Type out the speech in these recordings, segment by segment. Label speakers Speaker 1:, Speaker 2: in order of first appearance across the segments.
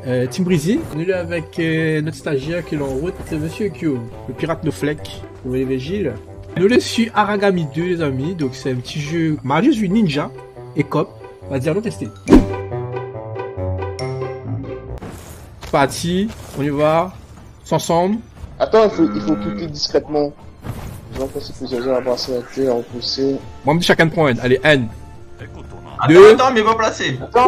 Speaker 1: Team Breezy. On est là avec notre stagiaire qui est en route, Monsieur Kyo, le pirate No Fleck. Vous voyez Gilles. Nous le suis Aragami 2 les amis, donc c'est un petit jeu Mario du Ninja et Cop. On va dire nous tester. C'est parti, on y va, ensemble.
Speaker 2: Attends, il faut quitter discrètement. Je vais passer plusieurs heures à passer la tête, à repousser.
Speaker 1: Moi, on me dit chacun prend un. Allez, N.
Speaker 3: Attends, mais va placer.
Speaker 2: Attends,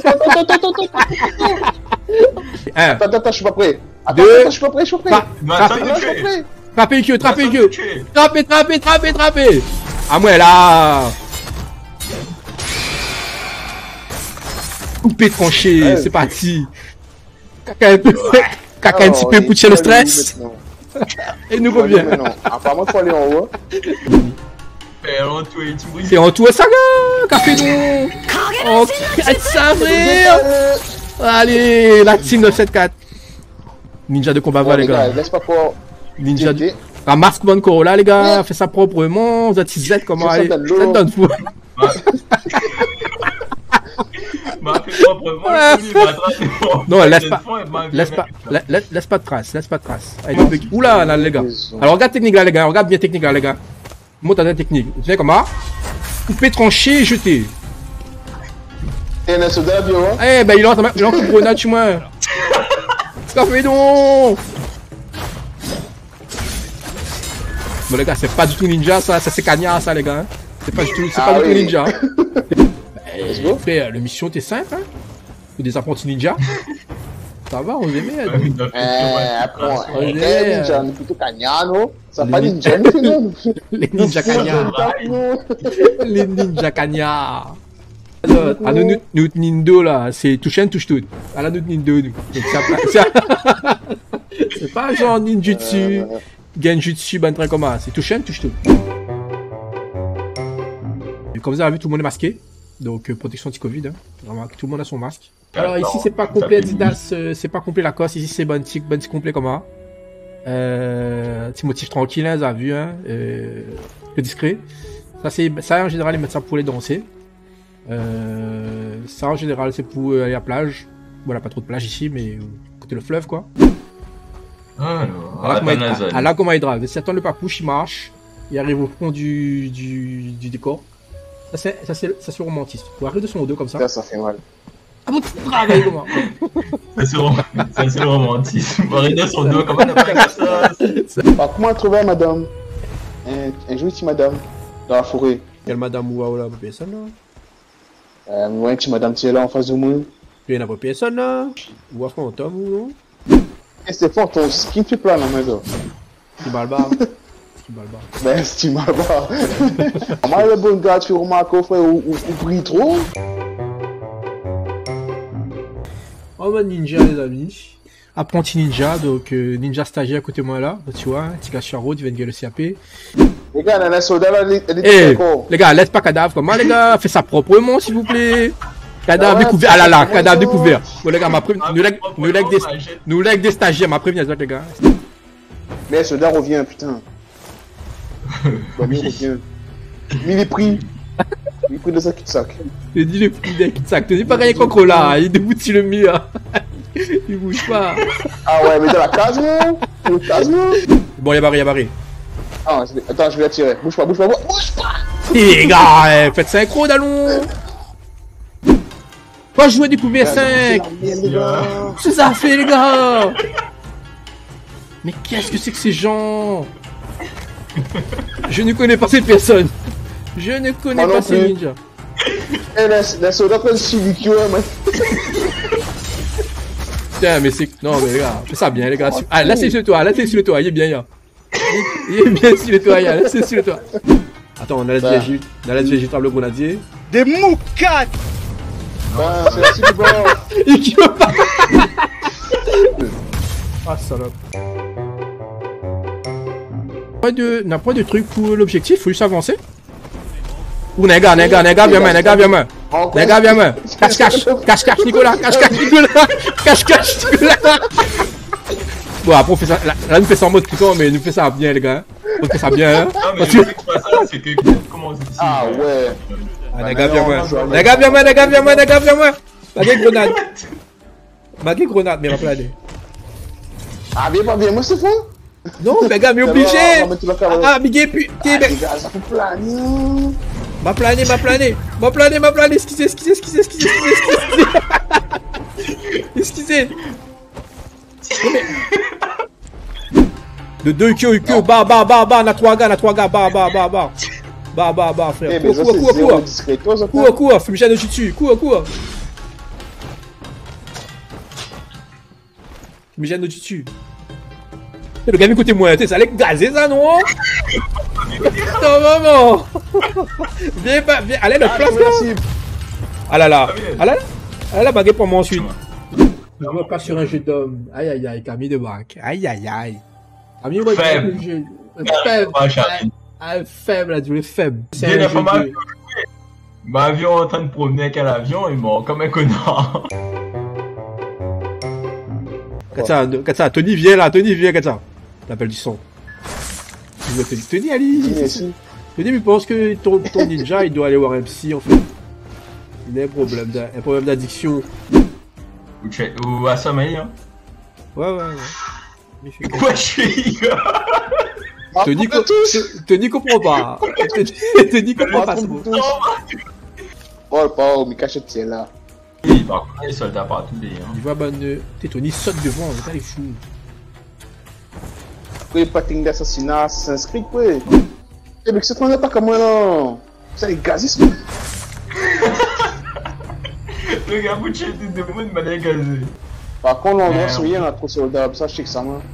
Speaker 1: Un.
Speaker 2: attends, je suis pas prêt. Attends,
Speaker 1: Deux.
Speaker 2: je suis pas prêt.
Speaker 1: Trappez le queue, trappez le queue. Trappez. À moi là. Coupé tranché,
Speaker 2: Ouais.
Speaker 1: c'est parti. Caca un petit peu pour tuer le stress. Et nous revient.
Speaker 2: Apparemment, il faut aller en haut.
Speaker 1: C'est en tout ça, café nous. On casse ça, frère. Allez, la team 974. Ninja de combat, les gars.
Speaker 2: Laisse pas quoi.
Speaker 1: Ninja de... Ramasse Bon Corolla, les gars. Fais ça proprement. Vous êtes Z, comment aller. Ça te donne fou. Non, laisse pas de traces. Allez, oula, là, les gars. Alors, regarde technique là, les gars. Regarde bien technique là, les gars. Monte à la technique. Tu sais comment? Couper, trancher, jeter.
Speaker 2: Et un soldat bio, hein?
Speaker 1: Eh ben, il en coupe grenade chez moi. Ça fait donc. Bon, les gars, c'est pas du tout ninja, ça c'est cagnard, ça, les gars. C'est pas du tout ninja. Frère, la mission t'es simple, hein? Pour des apprentis ninja. Ça va, on les met.
Speaker 2: Après, ninja, on est plutôt cagnard, non? Ça pas ninja, non?
Speaker 1: Les ninja cagnards. Les ninja cagnards. À notre Nindo là, c'est touche un touche tout. À la notre Nindo, nous. C'est pas genre ninjutsu, genjutsu, ben train comme ça. C'est touche un touche tout. Comme vous avez vu, tout le monde est masqué. Donc protection anti-Covid. Hein. Vraiment, tout le monde a son masque. Alors ici c'est pas complet Adidas, c'est pas complet Lacoste. Ici c'est Bunty complet comme ça. Petit motif tranquille, hein, vous avez vu, hein. Le discret. Ça en général ils mettent ça pour les danser. Ça en général c'est pour aller à la plage. Voilà, pas trop de plage ici, mais côté le fleuve quoi. Là comment il drive. Si attend le papouche il marche, il arrive au fond du décor. Ça c'est romantisme. Pour arriver de son dos comme ça.
Speaker 2: Ça fait mal.
Speaker 1: Ah bon, tu travailles comment?
Speaker 3: Ça c'est le romantisme. Pour arriver de son dos, comment on n'a pas ça?
Speaker 2: Comment trouver madame? Un jour, madame, dans la forêt.
Speaker 1: Quelle madame ou là, personne là?
Speaker 2: Ouais, tu madame, tu es là en face de moi.
Speaker 1: Il n'y en a pas personne là? Ou à fantôme ou non?
Speaker 2: Et c'est fort, ton skin fait plein là, maison.
Speaker 1: Qui balbar.
Speaker 2: Ben, c'est mal bas. Comment le bon gars, tu remarques, frère, ou brille trop?
Speaker 1: Oh bah ninja les amis. Apprenti ninja, donc ninja stagiaire à côté de moi là. Tu vois, petit gars sur la route, il vient de gagner le CAP.
Speaker 2: Les gars, il y a un soldat là,
Speaker 1: les gars, laisse pas cadavre comment les gars, fais ça proprement s'il vous plaît. Cadavre découvert, ah là là, cadavre découvert. Bon les gars, nous lag des stagiaires, m'a prévenu les gars.
Speaker 2: Mais le soldat revient, putain. Bon, il revient. Mais il est pris. Il est pris de ça sac.
Speaker 1: Je dis le prix d'un sac, tu dis pas rien contre là, il est debout sur le mur. Il bouge pas.
Speaker 2: Ah ouais, mais dans la case, non?
Speaker 1: Bon, il y a barré.
Speaker 2: Ah, attends, je vais l'attirer. Bouge pas.
Speaker 1: Les gars, faites synchro d'allons. Pas jouer découvert 5. C'est ça fait les gars. Mais qu'est-ce que c'est que ces gens? Je ne connais pas ces personnes. Je ne connais pas ces ninjas.
Speaker 2: Eh, la soldat prend suivi qui ouais, man.
Speaker 1: Putain, mais c'est... Non, mais les gars, fais ça bien, les gars. Ah, là, c'est sur le toit, il est bien, là. Il est bien sur le toit, là, c'est sur le toit. Attends, on a la DG, table grenadier.
Speaker 4: Des moucates.
Speaker 2: Ah, c'est la suite du bord.
Speaker 1: Il qui veut pas. Ah, salope. N'a pas de truc pour l'objectif, faut juste avancer. Ou nègre, viens moi. Cache, Nicolas. Bon, après, on fait ça. Là, nous fait ça en mode putain, mais nous fait ça bien, les gars. On fait ça bien, hein.
Speaker 3: Non, mais c'est pas ça, c'est que. Comment on dit ici?
Speaker 2: Ah ouais.
Speaker 1: Ah, viens moi. La vieille grenade. Marqué grenade, mais va planer.
Speaker 2: Ah, viens, moi c'est fou.
Speaker 1: Non, mais gars, mais obligé. Ah, Miguel, putain.
Speaker 2: Les gars, ça fait planer.
Speaker 1: Ma planer. Excusez. De 2 Q, bas, on a 3 gars, bas, frère. Cours, fumigène de dessus, cours. Fumigène de dessus. Le gars, écoutez-moi, ça allait gazer ça, non? Non, maman. Viens, allez, le place là. Ah là, baguette pour moi ensuite. Je vois pas sur un jeu d'homme. Aïe, Camille de bac. Aïe. Camille, moi,
Speaker 3: faible.
Speaker 1: Faible, là, tu es faible.
Speaker 3: C'est un jeu de... Ma avion en train de promener avec un avion, il mort comme un connard.
Speaker 1: Katsa, Tony, viens, Katsa. L'appel du son. Tony, allez. Tony, mais pense que ton ninja, il doit aller voir un psy, en fait. Il a un problème d'addiction.
Speaker 3: Ou à sommeil, hein.
Speaker 1: Ouais.
Speaker 3: Quoi, je suis
Speaker 1: Tony comprend pas. Tony comprend pas ce mot.
Speaker 2: Oh, mais cachette, c'est là.
Speaker 3: Oui, par contre, les soldats partout, hein.
Speaker 1: Il voit, Tony saute devant, il est fou.
Speaker 2: Oui, patin d'assassinat, s'inscrit, quoi. Eh, mais c'est qu'on n'a pas comme moi, non. Ça, les gazistes.
Speaker 3: Le gars, vous tuez des démons de manière gazée.
Speaker 2: Par contre, on doit sourire à trop soldats, ça, je sais que ça m'a.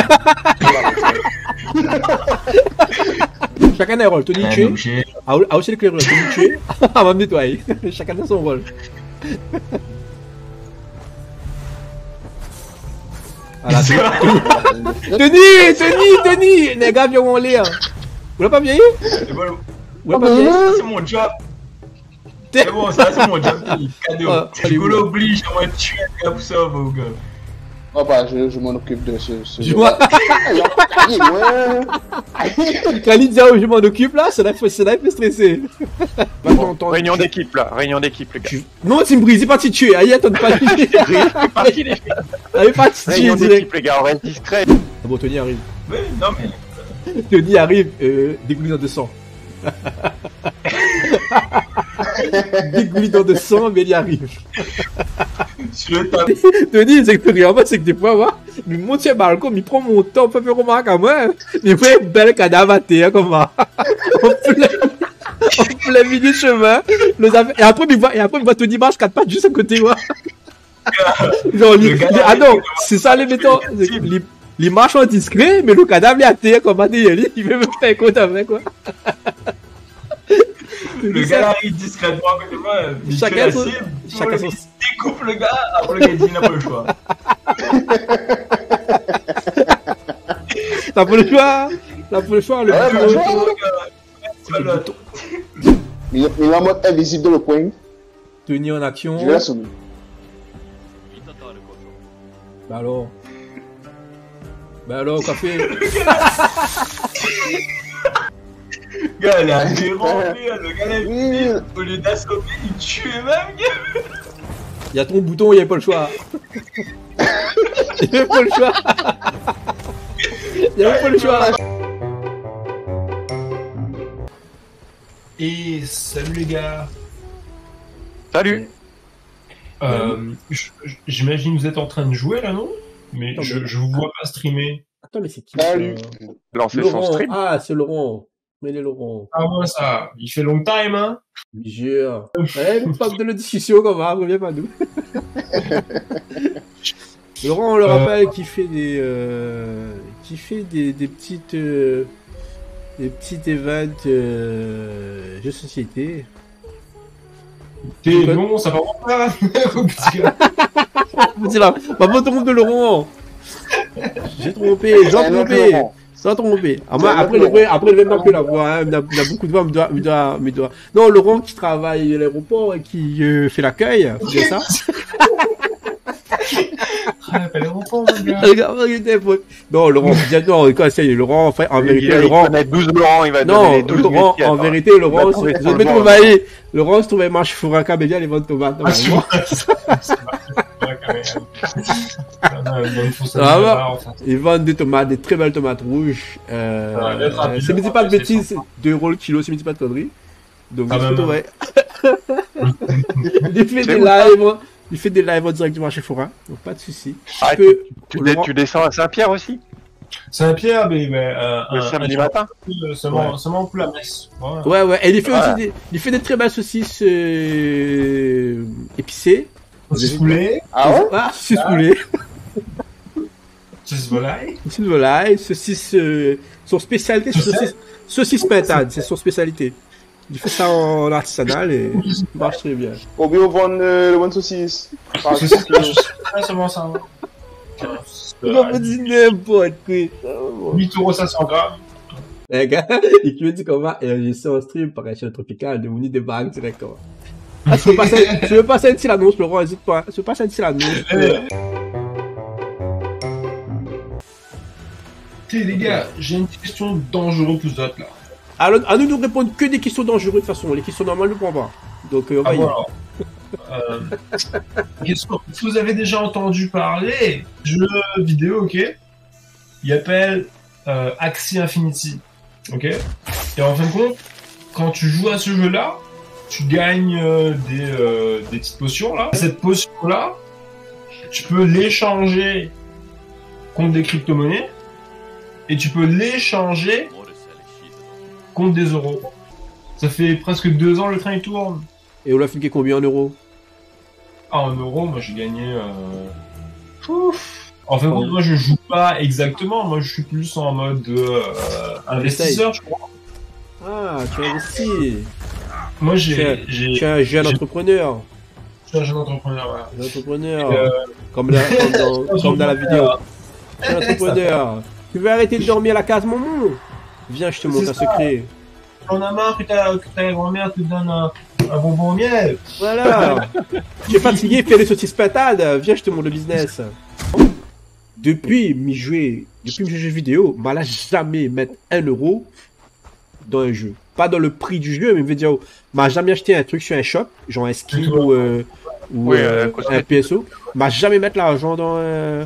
Speaker 1: Chacun a un rôle, Tony tué. Ah, aussi l'éclaireur, Tony tué. Ah, va me nettoyer. Chacun a son rôle. Voilà, Tony, les gars, viens où on l'est. Vous l'avez pas vieilli?
Speaker 3: C'est mon job. C'est bon, ça c'est mon job, cadeau. Je vous l'oblige à me tuer comme ça, vos gars.
Speaker 2: Oh bah, je m'en occupe de ce...
Speaker 1: Khalid dit, je m'en occupe là, ça l'a fait stresser.
Speaker 4: Réunion d'équipe là, les gars.
Speaker 1: Non, tu me brises, pas te tuer, aïe, attends pas de tuer. Allez, pas te tuer.
Speaker 4: Réunion d'équipe, les gars, on reste discret.
Speaker 1: Bon, Tony arrive.
Speaker 3: Oui, non mais...
Speaker 1: Tony arrive, dégoulinant de sang. Dégoulinant de sang, mais il arrive.
Speaker 3: Sur le tapis.
Speaker 1: Tony, c'est que rien, c'est que des fois, moi, il monte sur le balcon, il prend mon temps, on peut faire remarquer à moi. Il fait un bel cadavre à terre, comme ça. On plein milieu de chemin. Et après, il voit Tony marche 4 pattes juste à côté, moi. Genre, ah non, c'est ça, les mettons. Les marches en discret, mais le cadavre est à terre comme ADL, il veut me faire compte avec quoi.
Speaker 3: Le gars arrive discrètement à côté de moi, chacun son... découpe le gars, après le gars dit il n'a pas le choix.
Speaker 1: T'as pas le choix, le
Speaker 2: bouton. Il est en mode invisible dans le coin.
Speaker 1: Tony en action.
Speaker 2: Je vais la sonner.
Speaker 1: Bah alors, café.
Speaker 3: Gars, elle a dérangé, le gars, au lieu d'assommer, il tue même, gars.
Speaker 1: Il y a ton bouton, il n'y a pas le choix. Il n'y a pas le choix.
Speaker 5: Et salut les gars.
Speaker 4: Salut.
Speaker 5: J'imagine que vous êtes en train de jouer là, non? Mais je vous vois pas streamer.
Speaker 1: Attends, mais c'est qui?
Speaker 4: Lancer son stream.
Speaker 1: Ah, c'est Laurent. Mais les Laurent.
Speaker 5: Ah ouais, ça. Il fait long time, hein.
Speaker 1: Jure. Une fois de la discussion, comme ça, reviens pas nous. Laurent, on le rappelle, qui fait des petites events jeux de société.
Speaker 5: T'es bon, ça va pas.
Speaker 1: C'est là, pas tout le monde de Laurent. J'ai trompé. Sans tromper. Après, il veut même que la voix. Hein. Il y a beaucoup de voix, mais doit. Non, Laurent qui travaille à l'aéroport et qui fait l'accueil. C'est ça?
Speaker 5: L'aéroport, mon gars.
Speaker 1: Non, Laurent, non, quoi, c'est Laurent, enfin, en vérité, Laurent.
Speaker 4: Il connaît 12 Laurent, il va donner les 12
Speaker 1: Laurent, en vérité, Laurent, Laurent se trouvait marche fourraca, mais bien les ventes tomates.
Speaker 5: là, quand même.
Speaker 1: Ça va. Ils vendent des tomates, des très belles tomates rouges. Si me dis pas de bêtises, c'est 2 € le kilo, si me dis pas de conneries. Donc, je suis ouais. Il fait des lives directement chez Forain, donc pas de soucis.
Speaker 4: Ah, tu descends à Saint-Pierre aussi?
Speaker 5: Saint-Pierre, mais
Speaker 4: le samedi matin?
Speaker 5: Seulement pour la messe.
Speaker 1: Ouais, et il fait aussi il fait des très belles saucisses épicées.
Speaker 5: Saucisses poulet.
Speaker 2: Ah ouais?
Speaker 1: Ah, saucisses poulet.
Speaker 5: Saucisses volaille.
Speaker 1: Saucisses volaille, saucisses... son spécialité, c'est saucisses pintades, c'est son spécialité. Il fait ça en artisanal et ça marche très bien.
Speaker 2: Au bio, vendre le bonne saucisse.
Speaker 5: C'est seulement ça.
Speaker 1: On va me dire n'importe quoi.
Speaker 5: 8 € 500 grammes.
Speaker 1: Les gars, il me dit comment j'ai ça en stream par chaîne tropicale, de venir des bagues directement. Ah, tu veux passer un petit l'annonce, Laurent, n'hésite pas. Tu veux passer un petit l'annonce.
Speaker 5: Les gars, j'ai une question dangereuse pour vous autres là.
Speaker 1: Alors, à nous répondre que des questions dangereuses de toute façon. Les questions normales ne prend pas. Donc, on va y
Speaker 5: question. Si vous avez déjà entendu parler jeu vidéo, ok, il appelle Axie Infinity, ok. Et en fin de compte, quand tu joues à ce jeu-là, tu gagnes des petites potions là. Cette potion-là, tu peux l'échanger contre des crypto-monnaies et tu peux l'échanger contre des euros. Ça fait presque 2 ans le train il tourne.
Speaker 1: Et on l'a fait combien en euros?
Speaker 5: Ah, en euros, moi j'ai gagné. En fait, moi je joue pas exactement. Moi je suis plus en mode investisseur, je crois.
Speaker 1: Ah, tu investis.
Speaker 5: Moi
Speaker 1: tu es un jeune entrepreneur.
Speaker 5: Je suis un jeune entrepreneur, ouais.
Speaker 1: Un entrepreneur. Comme dans la vidéo. Jeune entrepreneur. Tu veux arrêter de dormir à la case, maman? Viens, je te montre un secret.
Speaker 5: On a marre que ta grand-mère te donne un bonbon au miel.
Speaker 1: Voilà. Tu es fatigué, fais les saucisses pintades. Viens, je te montre le business. Depuis mes jeux vidéo, je ne jamais mettre 1 € dans un jeu. Pas dans le prix du jeu, mais je veux dire, je jamais acheté un truc sur un shop, genre un skin ou un PSO. Je jamais mettre l'argent dans un...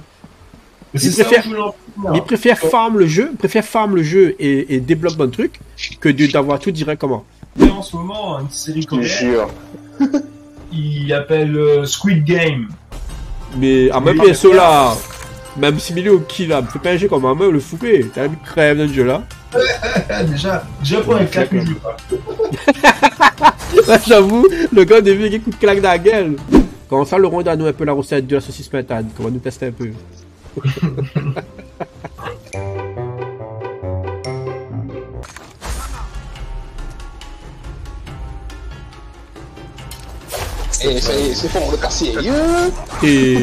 Speaker 1: Il préfère farm le jeu, et débloque bon truc que d'avoir tout directement.
Speaker 5: En ce moment, une série coréenne, il appelle Squid Game.
Speaker 1: Mais à même PSO là, même si milieu au kill là, me fait pas un jeu comme un meuf le fouquet, t'as vu crève dans le jeu là.
Speaker 5: déjà pour un claque le jeu.
Speaker 1: J'avoue, le gars devient un coup de claque dans la gueule. Quand ça, Laurent donne un peu la recette de la saucisse pintade, qu'on va nous tester un peu.
Speaker 2: Et c'est fort le casser.
Speaker 1: Et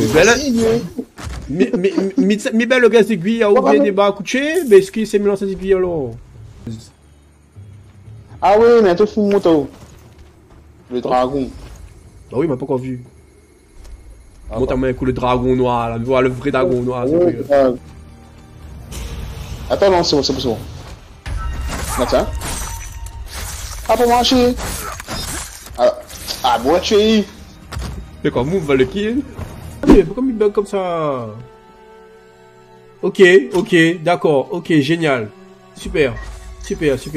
Speaker 1: mais ben le gaz d'aiguille a oublié des bas à coucher, mais est-ce qu'il s'est mélangé des aiguilles alors?
Speaker 2: Ah oui, mais un peu fou moto. Le dragon.
Speaker 1: Bah oui, il m'a pas encore vu. Montre-moi un coup le dragon noir, là, voir le vrai dragon noir.
Speaker 2: Attends, non, c'est bon. Attends. Ah, pour marcher. Ah, bon, tu es.
Speaker 1: C'est quoi, move, va le kill. Pourquoi il bug comme ça? Ok, d'accord, ok, génial. Super. C'est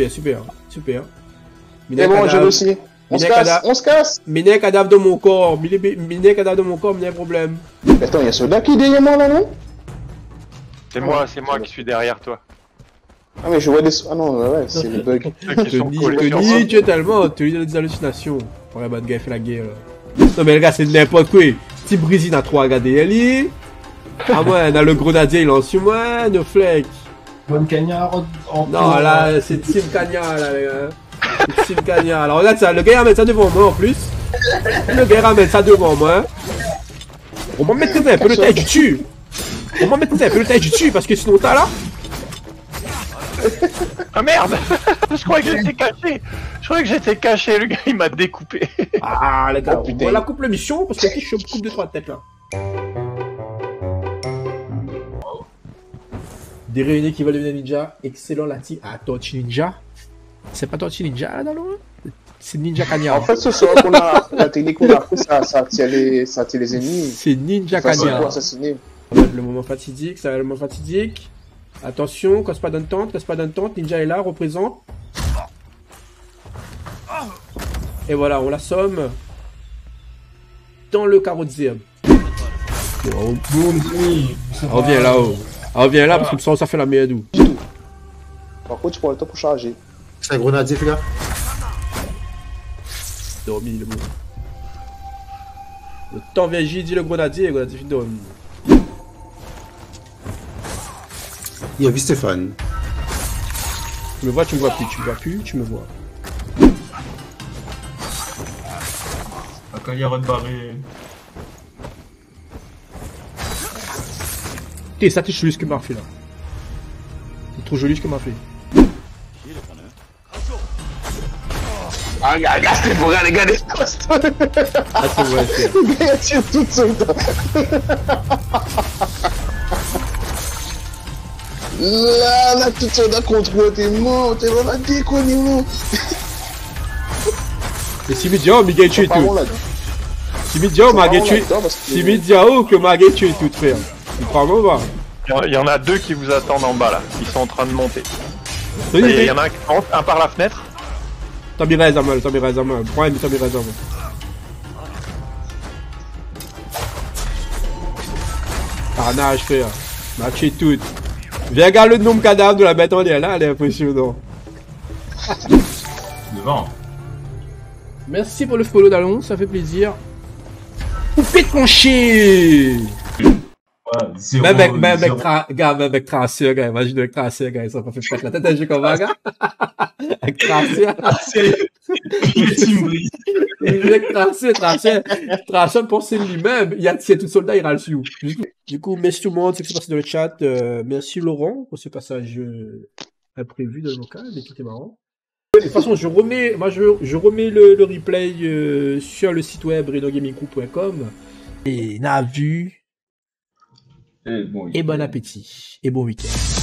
Speaker 2: bon, je le aussi. On se casse.
Speaker 1: Miné cadavre de mon corps, miné cadavre de mon corps, mais il y a un problème.
Speaker 2: Attends, il y a celui-là qui est derrière moi là, non?
Speaker 4: C'est moi qui suis derrière toi.
Speaker 2: Ah, mais je vois des. Ah non, ouais, c'est le bug.
Speaker 1: Tony, tu es tellement. Tu lui donnes des hallucinations. Ouais, bah, le gars, il fait la guerre là. Non, mais le gars, c'est n'importe quoi. Petit brisine à 3, regardez, elle. Ah, ouais, on a le grenadier, il lance sur moi, nos flecs.
Speaker 5: Bonne cagnard en.
Speaker 1: Non, là, c'est Team Cagnard, là, les gars. C'est Team Cagnard. Alors, regarde ça, le gars, il ramène ça devant moi en plus. Le gars, il ramène ça devant moi. On va mettre un peu le taille du dessus. Parce que sinon, t'as là.
Speaker 4: Ah merde. Je croyais que j'étais caché. Le gars, il m'a découpé.
Speaker 1: Ah, les gars, on la coupe la mission parce que je coupe 2-3 têtes là. Des réunions qui veulent devenir ninja. Excellent la team. Ah, Tortue Ninja. C'est pas Tortue Ninja là dans le C'est Ninja Kanya.
Speaker 2: En fait, ce soir, la technique qu'on a appris, ça attire les ennemis.
Speaker 1: C'est Ninja
Speaker 2: Facile
Speaker 1: Kanya.
Speaker 2: pour assassiner.
Speaker 1: Le moment fatidique, ça va le moment fatidique. Attention, casse pas d'entente, Ninja est là, représente. Et voilà, on l'assomme dans le carreau de zébre.
Speaker 5: Bon, oui.
Speaker 1: On revient là-haut. On revient là parce que ça fait la meilleure doux.
Speaker 2: Par contre, tu prends le temps pour charger.
Speaker 6: C'est un grenadier, fais là.
Speaker 1: Dormi le mot. Le temps vient, j'ai dit le grenadier fait dormi.
Speaker 6: Il a vu Stéphane.
Speaker 1: Tu me vois, tu me vois plus, tu me vois plus, tu me vois.
Speaker 3: Quand il y a rebarré.
Speaker 1: T'es ça, t'es joli ce que m'a fait là. C'est trop joli ce que m'a fait.
Speaker 2: Ah, regarde, regardez ce poste.
Speaker 1: Ah, c'est vrai, c'est
Speaker 2: Le gars, il tire tout seul. Là, tout seul, d'un contrôle, t'es mort, t'es dans la déconne, non.
Speaker 1: Et si Midiao, Miguel tué tout. Si Midiao, Maguet tué. Si Midiao, que Maguet tué tout, frère. Tu crois moi pas?
Speaker 4: Il y en a deux qui vous attendent en bas là, ils sont en train de monter. Et
Speaker 1: Il
Speaker 4: il y en a un par la fenêtre.
Speaker 1: Tabira Zamal. Prends un Tabira Zamal. Carnage, frère. M'a tué tout. Viens regarder le nombre de cadavres de la bête en l'air là, elle est impressionnante.
Speaker 3: Devant.
Speaker 1: Merci pour le follow d'Alon, ça fait plaisir. Coupé de mon chien.
Speaker 3: Ouais, zéro.
Speaker 1: Même avec Tracer, gars, imagine avec Tracer, gars, ils sont pas fait pète la tête à jouer comme un gars. Avec Tracer. Avec Tracer pensait lui-même, il y a tout soldat, il râle sur. Du coup, merci tout le monde, c'est que c'est passé dans le chat. Merci Laurent pour ce passage imprévu dans le local, mais tout est marrant. De toute façon, je remets le replay sur le site web renogamingcrew.com. Et n'a vu. Et bon appétit. Et bon week-end.